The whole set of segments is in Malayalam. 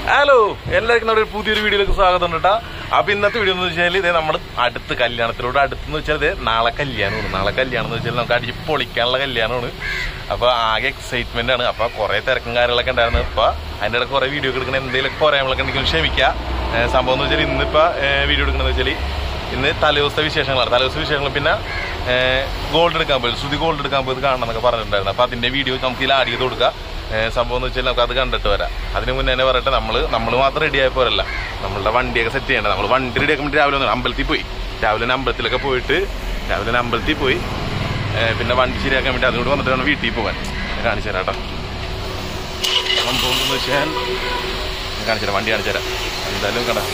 ഹലോ, എല്ലാവർക്കും നമ്മുടെ പുതിയൊരു വീഡിയോയിലേക്ക് സ്വാഗതം കേട്ടാ. അപ്പൊ ഇന്നത്തെ വീഡിയോ എന്ന് വെച്ചാൽ ഇതേ നമ്മൾ അടുത്ത് കല്യാണത്തിലൂടെ അടുത്തെന്ന് വെച്ചാൽ നാളെ കല്യാണമാണ്. എന്ന് വെച്ചാൽ നമുക്ക് അടിച്ച് പൊളിക്കാനുള്ള കല്യാണമാണ്. അപ്പൊ ആകെ എക്സൈറ്റ്മെന്റ് ആണ്. അപ്പൊ കുറെ തിരക്കും കാര്യങ്ങളൊക്കെ ഉണ്ടായിരുന്നു. ഇപ്പൊ അതിന്റെ ഇടയ്ക്ക് കുറെ വീഡിയോ എടുക്കുന്ന എന്തെങ്കിലും കുറയാങ്ങളൊക്കെ ഉണ്ടെങ്കിലും ക്ഷമിക്കുക. സംഭവം എന്ന് വെച്ചാൽ ഇന്നിപ്പോ വീഡിയോ എടുക്കുന്നത് വെച്ചാൽ ഇന്ന് തലേദിവസത്തെ വിശേഷങ്ങളാണ്. തലേദിവസ വിശേഷങ്ങൾ പിന്നെ ഗോൾഡ് എടുക്കാൻ പോയി, ശ്രുതി ഗോൾഡ് എടുക്കാൻ പോയത് കാണണം എന്നൊക്കെ പറഞ്ഞിട്ടുണ്ടായിരുന്നു. അപ്പൊ അതിന്റെ വീഡിയോ നമുക്ക് ഇതിൽ ആഡ് ചെയ്ത് കൊടുക്കാം. സംഭവം എന്ന് വെച്ചാൽ നമുക്ക് അത് കണ്ടിട്ട് വരാം. അതിന് മുന്നേ തന്നെ പറയട്ടെ, നമ്മൾ മാത്രം റെഡി ആയപ്പോരല്ല, നമ്മളുടെ വണ്ടിയൊക്കെ സെറ്റ് ചെയ്യേണ്ടത്. നമ്മൾ വണ്ടി റെഡി ആക്കാൻ വേണ്ടി രാവിലെ അമ്പലത്തിൽ പോയി. രാവിലെ അമ്പലത്തിലൊക്കെ പോയിട്ട് അമ്പലത്തിൽ പോയി പിന്നെ വണ്ടി ശരിയാക്കാൻ വേണ്ടി അതുകൊണ്ട് വന്നിട്ട് വേണം വീട്ടിൽ പോകാൻ. കാണിച്ചു തരാം കേട്ടോ. സംഭവം എന്ന് വെച്ചാൽ കാണിച്ചു തരാം, വണ്ടി കാണിച്ചു തരാം. എന്തായാലും കട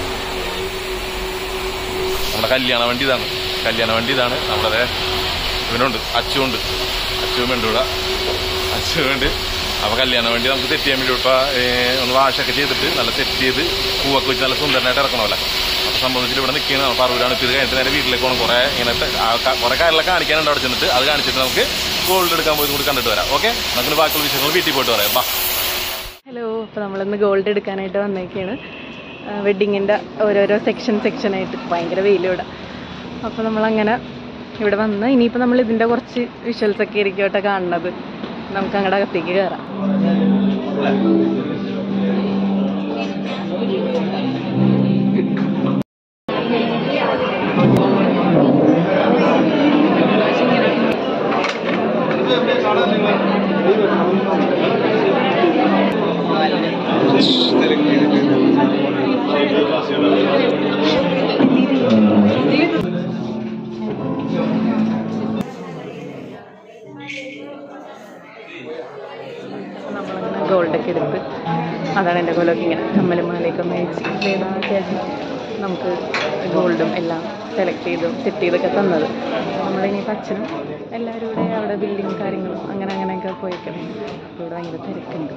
നമ്മുടെ കല്യാണ വണ്ടി ഇതാണ്. നമ്മുടെ ഇവനുണ്ട്, അച്ചുണ്ട്, വേണ്ട ഇവിടെ അച്ചുണ്ട്. അപ്പോൾ കല്യാണ വണ്ടി നമുക്ക് സെറ്റ് ചെയ്യാൻ വേണ്ടി ഇപ്പോൾ ഒന്ന് വാഷൊക്കെ ചെയ്തിട്ട് നല്ല സെറ്റ് ചെയ്ത് പൂവൊക്കെ വെച്ച് നല്ല സുന്ദരനായിട്ട് ഇറക്കണമല്ലോ. അപ്പോൾ സംബന്ധിച്ചിട്ട് ഇവിടെ നിൽക്കുന്നത് നമ്മൾ പറവൂരാണ്. ഇപ്പോൾ ഇത് കഴിഞ്ഞിട്ട് നേരെ വീട്ടിലേക്ക് പോകണം. കുറേ കാര്യങ്ങളൊക്കെ കാണിക്കാനുണ്ട് അവിടെ ചെന്നിട്ട്. അത് കാണിച്ചിട്ട് നമുക്ക് ഗോൾഡ് എടുക്കാൻ പോയി കൂടി കണ്ടിട്ട് വരാം. ഓക്കെ, നമുക്ക് ബാക്കിയുള്ള വിഷയങ്ങൾ വീട്ടിൽ പോയിട്ട് പറയാം. ബാ. ഹലോ, അപ്പോൾ നമ്മളിന്ന് ഗോൾഡ് എടുക്കാനായിട്ട് വന്നേക്കാണ്. വെഡ്ഡിങ്ങിൻ്റെ ഓരോരോ സെക്ഷനായിട്ട് ഭയങ്കര വെയിലിവിടെ. അപ്പോൾ നമ്മളങ്ങനെ ഇവിടെ വന്ന് ഇനിയിപ്പോൾ നമ്മൾ ഇതിൻ്റെ കുറച്ച് വിഷ്വൽസൊക്കെ ആയിരിക്കും കേട്ടോ കാണുന്നത്. നമുക്ക് അങ്ങോട്ട് അകത്തേക്ക് കയറാം. ഗോൾഡൊക്കെ എടുത്ത് അതാണ് എൻ്റെ കൊലമൊക്കെ ഇങ്ങനെ കമ്മലും മാലയൊക്കെ മേടിച്ച് ചേച്ചി നമുക്ക് ഗോൾഡും എല്ലാം സെലക്ട് സെറ്റ് ചെയ്തൊക്കെ തന്നത്. നമ്മളിനിയിപ്പോൾ അച്ഛനും എല്ലാവരും കൂടെ അവിടെ ബില്ലിങ് കാര്യങ്ങളും അങ്ങനെയൊക്കെ പോയിക്കണം. ഇവിടെ ഭയങ്കര തിരക്കുണ്ട്,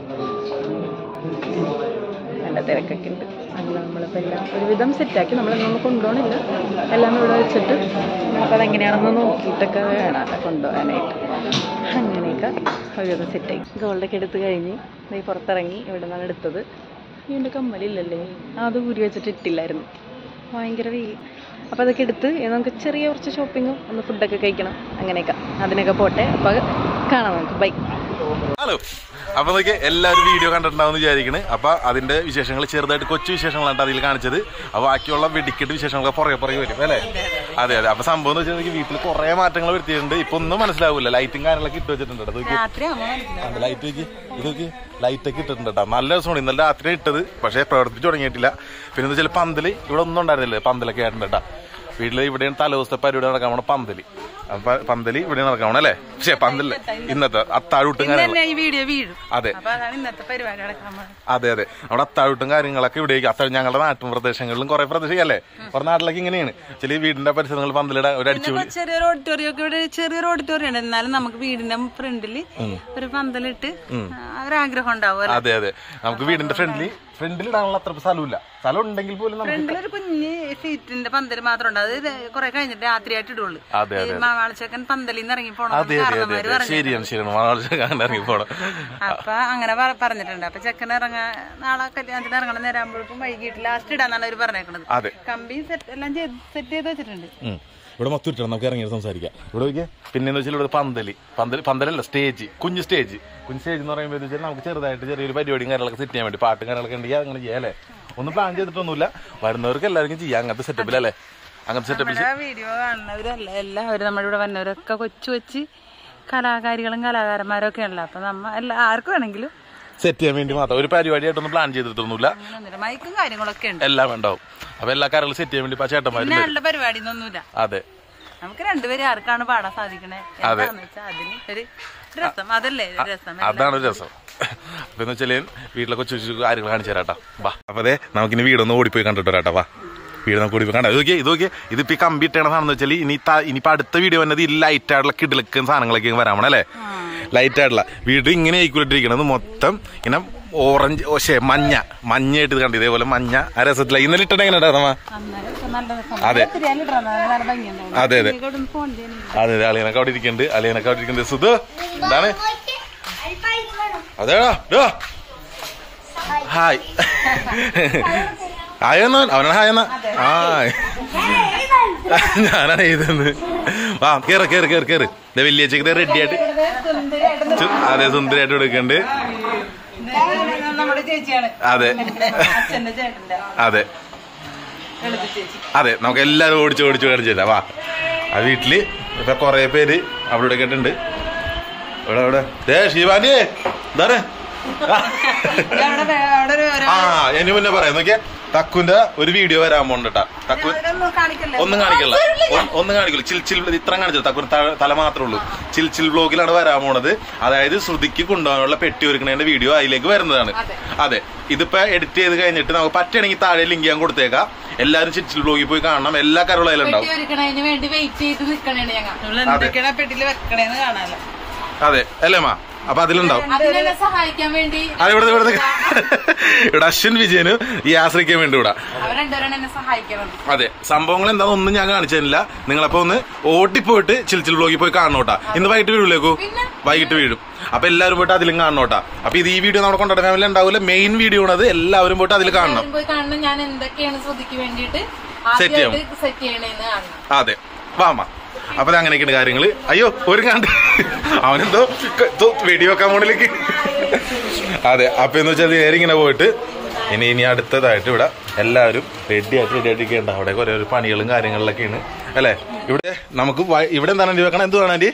നല്ല തിരക്കൊക്കെ ഉണ്ട്. അങ്ങനെ നമ്മളിപ്പോൾ എല്ലാം ഒരുവിധം സെറ്റാക്കി. നമ്മളൊന്നും കൊണ്ടുപോകണില്ല, എല്ലാം ഇവിടെ വെച്ചിട്ട് നമുക്കത് എങ്ങനെയാണെന്ന് നോക്കിയിട്ടൊക്കെ വേണം കൊണ്ടുപോകാനായിട്ട്. അങ്ങനെയൊക്കെ ഒരുവിധം സെറ്റായി. ഗോൾഡൊക്കെ എടുത്ത് കഴിഞ്ഞ് ഈ പുറത്തിറങ്ങി ഇവിടെ നിന്നാണ് എടുത്തത്. എൻ്റെ കമ്മലില്ലല്ലേ, അത് ഊരി വെച്ചിട്ട് ഇട്ടില്ലായിരുന്നു, ഭയങ്കര വെയിൽ. അപ്പോൾ അതൊക്കെ എടുത്ത് നമുക്ക് ചെറിയ കുറച്ച് ഷോപ്പിങ്ങും ഒന്ന് ഫുഡൊക്കെ കഴിക്കണം. അങ്ങനെയൊക്കെ അതിനൊക്കെ പോട്ടെ. അപ്പോൾ കാണാം നമുക്ക്. ബൈ. ഹലോ, അപ്പൊ നോക്കി എല്ലാവരും വീഡിയോ കണ്ടിട്ടുണ്ടാവുമെന്ന് വിചാരിക്കണ്. അപ്പൊ അതിന്റെ വിശേഷങ്ങൾ ചെറുതായിട്ട് കൊച്ചു വിശേഷങ്ങളാണ് അതിൽ കാണിച്ചത്. അപ്പൊ ബാക്കിയുള്ള വെടിക്കെട്ട് വിശേഷങ്ങളൊക്കെ പുറകെ വരും അല്ലേ? അതെ. അപ്പൊ സംഭവം എന്ന് വെച്ചാൽ വീട്ടിൽ കുറെ മാറ്റങ്ങൾ വരുത്തിയിട്ടുണ്ട്. ഇപ്പൊ ഒന്നും മനസ്സിലാവില്ല. ലൈറ്റും കാര്യങ്ങളൊക്കെ ഇട്ട് വെച്ചിട്ടുണ്ട്. ലൈറ്റ് നോക്കി, ഇതൊക്കെ ലൈറ്റൊക്കെ ഇട്ടിട്ടുണ്ട് കേട്ടോ. നല്ല രസമാണ്. ഇന്നലെ രാത്രി ഇട്ടത്, പക്ഷേ പ്രവർത്തിച്ചു തുടങ്ങിയിട്ടില്ല. പിന്നെ എന്താ വെച്ചാൽ പന്തല് ഇവിടെ ഒന്നും ഉണ്ടായിരുന്നില്ല. പന്തലൊക്കെ ആയിട്ടുണ്ട് കേട്ടോ. വീട്ടിൽ ഇവിടെയാണ് തലേദിവസത്തെ പരിപാടി നടക്കാൻ പോണ പന്തല്. പന്തല് ഇവിടെ നടക്കാൻ പോണ അല്ലേ? പക്ഷേ പന്തല് ഇന്നത്തെ അത്താഴൂട്ടും കാര്യങ്ങളും. അതെ. നമ്മുടെ അത്താഴൂട്ടും കാര്യങ്ങളൊക്കെ ഇവിടേക്ക് ഞങ്ങളുടെ നാട്ടും പ്രദേശങ്ങളിലും കുറെ പ്രദേശം അല്ലേ, കുറെ നാട്ടിലൊക്കെ ഇങ്ങനെയാണ്. ചില വീടിന്റെ പരിസരങ്ങളിൽ പന്തലിടെ ഒരു അടിച്ചുപൊളി ചെറിയൊരു ഓഡിറ്റോറിയം ഉണ്ട്. എന്നാലും നമുക്ക് വീടിന്റെ ഫ്രണ്ടില് ഒരു പന്തലിട്ട് ഒരാഗ്രഹം ഉണ്ടാവും. അതെ. നമുക്ക് വീടിന്റെ ഫ്രണ്ടിലിടാനുള്ള അത്ര സ്ഥലമില്ല. സ്ഥലം ഉണ്ടെങ്കിൽ പോലും ഫ്രണ്ടിലൊരു കുഞ്ഞ് സീറ്റിന്റെ പന്തല് മാത്രം ഉണ്ട്. അത് കുറെ കഴിഞ്ഞിട്ട് രാത്രിയായിട്ട് ഇടുള്ളൂ. മാളച്ചക്കൻ പന്തലിൽ നിന്ന് ഇറങ്ങി പോണം. അപ്പൊ അങ്ങനെ പറഞ്ഞിട്ടുണ്ട്. അപ്പൊ ചെക്കൻ നാളെ കല്യാണത്തിന് ഇറങ്ങണം നേരാകുമ്പോഴേക്കും വൈകിട്ട് ലാസ്റ്റ് ഇടാന്നാണ് അവര് പറഞ്ഞേക്കണത്. കമ്പി എല്ലാം സെറ്റ് ചെയ്ത് വെച്ചിട്ടുണ്ട്. ഇവിടെ മൊത്തം ഇട്ടാണ് നമുക്ക് ഇറങ്ങിയിട്ട് സംസാരിക്കാം. ഇവിടെ നോക്കിയാ പിന്നെന്ന് വെച്ചാൽ ഇവിടെ പന്തലല്ല, കുഞ്ഞ് സ്റ്റേജ് എന്ന് പറയുമ്പോൾ വെച്ചാൽ നമുക്ക് ചെറിയൊരു പരിപാടിയും കാര്യങ്ങളൊക്കെ സെറ്റ് ചെയ്യാൻ വേണ്ടി പാട്ടും കാര്യങ്ങളൊക്കെ ഉണ്ടെങ്കിൽ അങ്ങനെ ചെയ്യാം അല്ലേ? ഒന്നും പ്ലാൻ ചെയ്തിട്ടൊന്നുമില്ല. വരുന്നവർക്ക് എല്ലാവർക്കും ചെയ്യാം അങ്ങനത്തെ സെറ്റപ്പിലല്ലേ? അങ്ങനത്തെ സെറ്റപ്പിൽ വീഡിയോ കാണുന്നവരല്ല എല്ലാവരും നമ്മുടെ ഇവിടെ വന്നവരൊക്കെ കൊച്ചു കലാകാരികളും കലാകാരന്മാരും ഒക്കെ ഉള്ള. അപ്പൊ ആർക്ക് വേണമെങ്കിലും സെറ്റ് ചെയ്യാൻ വേണ്ടി മാത്രം ഒരു പരിപാടിയായിട്ടൊന്നും പ്ലാൻ ചെയ്തിട്ടൊന്നുമില്ല. മൈക്കും കാര്യങ്ങളൊക്കെ ഉണ്ട്, എല്ലാം ഉണ്ടാവും. അപ്പൊ എല്ലാ കാര്യങ്ങളും സെറ്റ് ചെയ്യാൻ വേണ്ടി ചേട്ടന്മാരും പരിപാടി ഒന്നുമില്ല. അതെ, നമുക്ക് രണ്ടുപേരും ആർക്കാണ് പാടാൻ സാധിക്കണേ അതിന് ഒരു രസം. അതല്ലേ രസം, അതാണ് രസം. അപ്പൊ വെച്ചാല് വീട്ടിലെ കൊച്ചു കാര്യങ്ങൾ കാണിച്ചു തരാട്ടാ. വാ. അപ്പൊ അതെ, നമുക്കിനി വീടൊന്ന് ഓടിപ്പോയി കണ്ടിട്ട് വരാട്ടാ. വാ, വീട് നമുക്ക് ഓടിപ്പോയി കണ്ട. ഇതൊക്കെ ഇതിപ്പോ ഈ കമ്പി ഇട്ടേണ സാധനം വെച്ചാൽ ഇനിയിപ്പോ അടുത്ത വീഡിയോ വന്നത് ഈ ലൈറ്റ് ആയിട്ടുള്ള കിടിലക്കുന്ന സാധനങ്ങളൊക്കെ വരാമണം അല്ലേ? ലൈറ്റ് ആയിട്ടുള്ള വീട് ഇങ്ങനെ ആയിക്കൊണ്ടിരിക്കണത് മൊത്തം ഇങ്ങനെ ഓറഞ്ച് മഞ്ഞയായിട്ട് കണ്ടു. ഇതേപോലെ മഞ്ഞ ആ രസത്തില ഇന്നലെ ഇട്ടത് എങ്ങനെ ഉണ്ടായിരുന്നമ്മ? അതെ അളിയനൊക്കെ അവിടെ ഇരിക്കുന്നുണ്ട്. സുധു എന്താണ്? അതേടാ ഹായ് ഹായെന്നാ അവനാണ് ഹായെന്നാ ആ ഞാനാണ് എഴുതുന്നത്. ആ കേറ് കേറ് കേറ് കേറ് വലിയച്ചക്ക് റെഡി ആയിട്ട് അതെ സുന്ദരിയായിട്ട് എടുക്കണ്ട്. അതെ അതെ അതെ നമുക്ക് എല്ലാരും ഓടിച്ചു ഓടിച്ചു കാണിച്ചില്ല. വാ ആ വീട്ടില് ഇപ്പൊ കൊറേ പേര് അവിടെ ഇവിടെ കേട്ടുണ്ട്. ഇവിടെ ഇവിടെ ശിവാനി എന്താ ആ എന്നെ മുന്നേ പറയാം നോക്കിയാ തക്കുന്റെ ഒരു വീഡിയോ വരാൻ പോണ്ടാ. തക്കു ഒന്നും കാണിക്കില്ല ചിൽ ഇത്ര കാണിച്ചില്ല. തക്കുന് തല മാത്രമേ ഉള്ളൂ. ചിൽ വ്ലോഗിലാണ് വരാൻ പോണത്. അതായത് ശ്രുതിക്ക് കൊണ്ടുപോകാനുള്ള പെട്ടി ഒരുക്കണേന്റെ വീഡിയോ അതിലേക്ക് വരുന്നതാണ്. അതെ ഇതിപ്പോ എഡിറ്റ് ചെയ്ത് കഴിഞ്ഞിട്ട് നമുക്ക് പറ്റുകയാണെങ്കിൽ താഴെ ലിങ്ക് ഞാൻ കൊടുത്തേക്കാം. എല്ലാരും ചിൽ വ്ലോഗിൽ പോയി കാണണം. എല്ലാ കാര്യങ്ങളും അതിലുണ്ടാവും. അതെ അല്ലേ മാ? അപ്പൊ അതിലുണ്ടാവും. സഹായിക്കാൻ വേണ്ടി ഇവിടെ അശ്വിൻ വിജയന് ഈ ആശ്രയിക്കാൻ വേണ്ടി ഇവിടെ അതെ സംഭവങ്ങൾ എന്താണെന്നൊന്നും ഞാൻ കാണിച്ചില്ല. നിങ്ങളപ്പോ ഒന്ന് ഓട്ടിപ്പോയിട്ട് ചിൽ വ്ലോഗിൽ പോയി കാണണോട്ടാ. ഇന്ന് വൈകിട്ട് വീഴൂലേക്കോ? വൈകിട്ട് വീഴും. അപ്പൊ എല്ലാവരും പോയിട്ട് അതിലും കാണണോട്ടാ. അപ്പൊ ഇത് ഈ വീഡിയോ നമ്മുടെ കൊണ്ടുവരാൻ ഫാമിലി ഉണ്ടാവില്ല. മെയിൻ വീഡിയോ ആണത്. എല്ലാവരും പോയിട്ട് അതിൽ കാണണം. ഞാൻ എന്തൊക്കെയാണ് ശ്രദ്ധിക്കാൻ വേണ്ടിട്ട് സെറ്റ് ചെയ്യണം. അതെ വാമ. അപ്പൊ അങ്ങനെയൊക്കെയാണ് കാര്യങ്ങള്. അയ്യോ ഒരു കണ്ട് അവനെന്തോ വെടി വെക്കാൻ പോണിലേക്ക്. അതെ അപ്പൊ എന്ന് വെച്ചാൽ നേരെ ഇങ്ങനെ പോയിട്ട് ഇനി അടുത്തതായിട്ട് ഇവിടെ എല്ലാവരും റെഡിയായിട്ടിരിക്കേണ്ട. അവിടെ കുറെ ഒരു പണികളും കാര്യങ്ങളിലൊക്കെയാണ് അല്ലെ. ഇവിടെ നമുക്ക് ഇവിടെ എന്താണ് ആന്റി വെക്കണം? എന്ത് വേണം ആന്റി?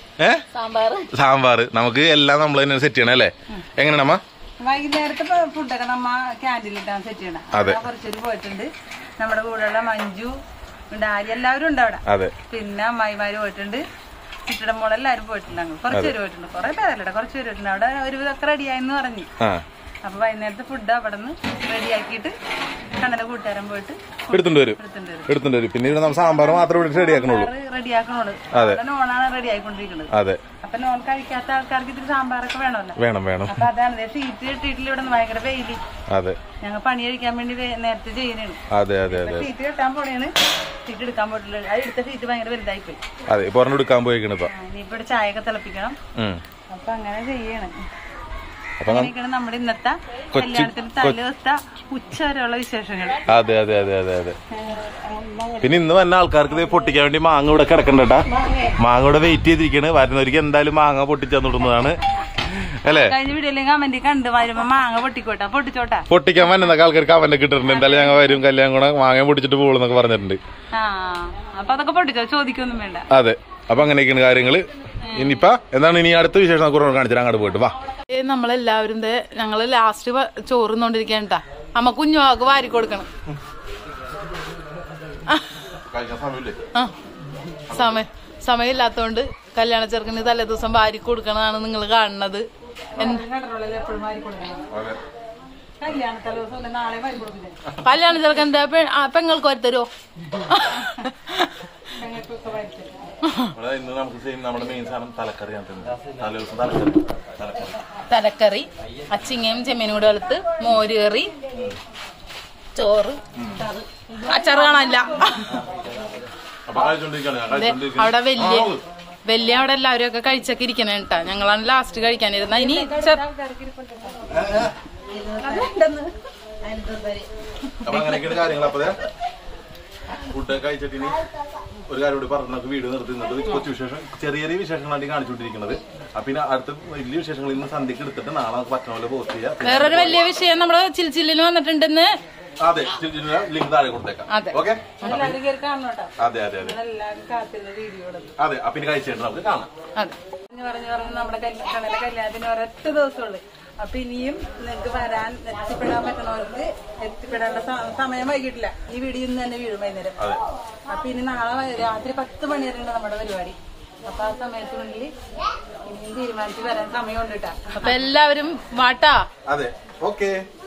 സാമ്പാറ്. നമുക്ക് എല്ലാം നമ്മൾ തന്നെ സെറ്റ് ചെയ്യണം അല്ലേ? എങ്ങനെയാണ് അമ്മ? വൈകുന്നേരത്തെ ഫുഡൊക്കെ നമ്മ ക്യാൻറ്റീനിലിട്ടാണ് സെറ്റ് ചെയ്യണം. കുറച്ചൊരു പോയിട്ടുണ്ട്. നമ്മുടെ കൂടെയുള്ള മഞ്ജു ഡാലി എല്ലാവരും ഉണ്ട് അവിടെ. പിന്നെ അമ്മായിമാര് പോയിട്ടുണ്ട്. ചിറ്റയുടെ മോളെല്ലാരും പോയിട്ടുണ്ട്. ഞങ്ങൾ കുറച്ചുപേര് പോയിട്ടുണ്ട്. കുറെ പേരല്ലേ കുറച്ചുപേര് പോയിട്ടുണ്ട്. അവിടെ ഒരുവിധമൊക്കെ റെഡിയായെന്ന് പറഞ്ഞു. അപ്പൊ വൈകുന്നേരത്തെ ഫുഡ് അവിടെ നിന്ന് റെഡിയാക്കിയിട്ട് കണ്ണന്റെ കൂട്ടുകാരൻ പോയിട്ട് എടുത്തുണ്ട് വരും. പിന്നെ ഇവിടെ സാമ്പാർ മാത്രമേ റെഡിയാക്കണുള്ളൂ. നോണാണ് റെഡിയായിക്കൊണ്ടിരിക്കുന്നത്. അപ്പൊ നോൺ കഴിക്കാത്ത ആൾക്കാർക്ക് ഇതിൽ സാമ്പാറൊക്കെ വേണമല്ലോ. വേണം. അപ്പൊ അതാണ് ഷീറ്റ് ഇട്ടിട്ടില്ല. ഇവിടെ ഭയങ്കര വെയില്. ഞങ്ങൾ പണി കഴിക്കാൻ വേണ്ടി നേരത്തെ ചെയ്യുന്നതാണ്. ഷീറ്റ് കെട്ടാൻ പോണേണ്. ഷീറ്റ് എടുക്കാൻ പോയിട്ടില്ല. അത് എടുത്ത ഷീറ്റ് ഭയങ്കര വലുതായിപ്പോയി. ഇനിയിപ്പോ ഇവിടെ ചായ ഒക്കെ തിളപ്പിക്കണം. അപ്പൊ അങ്ങനെ ചെയ്യണം. അങ്ങനെയൊക്കെയാണ് നമ്മുടെ ഇന്നത്തെ കല്യാണത്തിന് തലേദിവസത്തെ ഉച്ച വരെയുള്ള വിശേഷങ്ങൾ. അതെ പിന്നെ ഇന്ന് വന്ന ആൾക്കാർക്ക് പൊട്ടിക്കാൻ വേണ്ടി മാങ്ങ ഇവിടെ കിടക്കണ്ടട്ടാ. മാങ്ങ ഇവിടെ വെയിറ്റ് ചെയ്തിരിക്കണ്. വരുന്നവർക്ക് എന്തായാലും മാങ്ങ പൊട്ടിച്ചു തന്നിടുന്നതാണ് അല്ലേ? കഴിഞ്ഞ വീഡിയോയിലെ കമന്റ് കണ്ട് വരുമ്പോ മാങ്ങ പൊട്ടിച്ചോട്ടെ. പൊട്ടിക്കാൻ വന്ന ആൾക്കാർക്ക് കമന്റ് കിട്ടിട്ടുണ്ട്. എന്തായാലും ഞങ്ങൾ വരും കല്യാണം കൂടെ മാങ്ങ പൊട്ടിച്ചിട്ട് പോകുന്നൊക്കെ പറഞ്ഞിട്ടുണ്ട്. അപ്പൊ അതൊക്കെ പൊട്ടിച്ചോ, ചോദിക്കൊന്നും വേണ്ട. അതെ അപ്പൊ അങ്ങനെയൊക്കെയാണ് കാര്യങ്ങള്. ഇനിയിപ്പ എന്താണ് ഇനി അടുത്ത വിശേഷം കാണിച്ചാൽ അങ്ങോട്ട് പോയിട്ട് വാ. നമ്മളെല്ലാവരും ഞങ്ങള് ലാസ്റ്റ് ചോറുന്നോണ്ടിരിക്കണ്ടാ. അമ്മ കുഞ്ഞുവാക്ക് വാരി കൊടുക്കണം. സമയമില്ലാത്തോണ്ട് കല്യാണ ചെറുക്കന് തലേ ദിവസം വാരി കൊടുക്കണതാണ് നിങ്ങൾ കാണുന്നത്. കല്യാണ ചെറുക്കൻ പെങ്ങൾക്ക് വരത്തരോ? തലക്കറി, അച്ചിങ്ങയും ചെമ്മീനും കൂടെ വലത്ത്, മോര് കറി, ചോറ്, അച്ചാറ് കാണാനില്ല. അവിടെ വലിയ അവിടെ എല്ലാവരും ഒക്കെ കഴിച്ചൊക്കെ ഇരിക്കണ കേട്ടാ. ഞങ്ങളാണ് ലാസ്റ്റ് കഴിക്കാനിരുന്ന. ഇനി ഫുഡ് കഴിച്ചിട്ട് ഇനി ഒരു കാര്യം കൂടി പറഞ്ഞു നമുക്ക് വീഡിയോ നിർത്തുന്നത്. കൊച്ചു വിശേഷം ചെറിയ വിശേഷങ്ങളാണ് കാണിച്ചുകൊണ്ടിരിക്കുന്നത്. പിന്നെ അടുത്ത വലിയ വിശേഷങ്ങൾ ഇന്ന് സന്ധ്യക്ക് എടുത്തിട്ട് നാളെ നമുക്ക് പറ്റുന്ന പോലെ പോസ്റ്റ് ചെയ്യാം. വേറൊരു വലിയ വിഷയം നമ്മള് ചില്ലിന് വന്നിട്ടുണ്ടെന്ന്. അതെ ലിങ്ക് താഴെ കൊടുത്തേക്കാം. ഓക്കെ അതെ അപ്പൊ ഇനി കഴിച്ചിട്ട് നമുക്ക് കാണാം. പറഞ്ഞു നമ്മുടെ കല്യാണത്തിന് ഒരൊറ്റ ദിവസമുള്ളു. അപ്പൊ ഇനിയും നിങ്ങൾക്ക് വരാൻ എത്തിപ്പെടാൻ പറ്റുന്നവർക്ക് എത്തിപ്പെടേണ്ട സമയം വൈകിട്ടില്ല. ഈ വീഡിയോ ഇന്ന് തന്നെ വീഴും വൈകുന്നേരം. അപ്പൊ ഇനി നാളെ രാത്രി 10 മണി വരെയുണ്ട് നമ്മുടെ പരിപാടി. അപ്പൊ ആ സമയത്തിനുള്ളിൽ ഇനിയും തീരുമാനിച്ച് വരാൻ സമയം ഉണ്ട് കേട്ടാ. അപ്പൊ എല്ലാവരും വാട്ടാ. അതെ ഓക്കെ.